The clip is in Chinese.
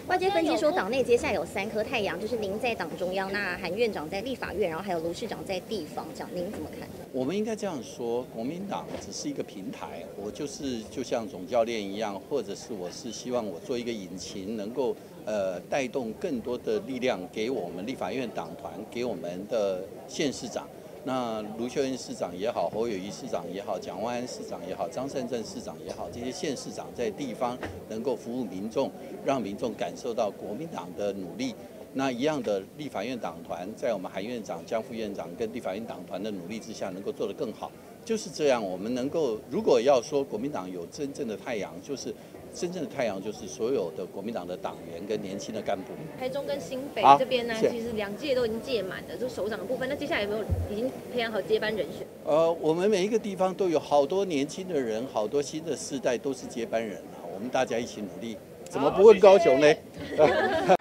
外界分析说，党内接下来有3颗太阳，就是您在党中央，那韩院长在立法院，然后还有卢市长在地方，这样您怎么看？ 我们应该这样说，国民党只是一个平台，我就像总教练一样，或者是我是希望我做一个引擎，能够带动更多的力量给我们立法院党团，给我们的县市长。那卢秀燕市长也好，侯友宜市长也好，蒋万安市长也好，张善政市长也好，这些县市长在地方能够服务民众，让民众感受到国民党的努力。那一样的立法院党团，在我们韩院长、江副院长跟立法院党团的努力之下，能够做得更好。就是这样，我们能够，如果要说国民党有真正的太阳，就是真正的太阳，就是所有的国民党的党员跟年轻的干部。 台中跟新北这边呢，其实2届都已经届满了，就是首长的部分。那接下来有没有已经培养好接班人选？ 我们每一个地方都有好多年轻的人，好多新的世代都是接班人啊，我们大家一起努力。怎么不问高雄呢？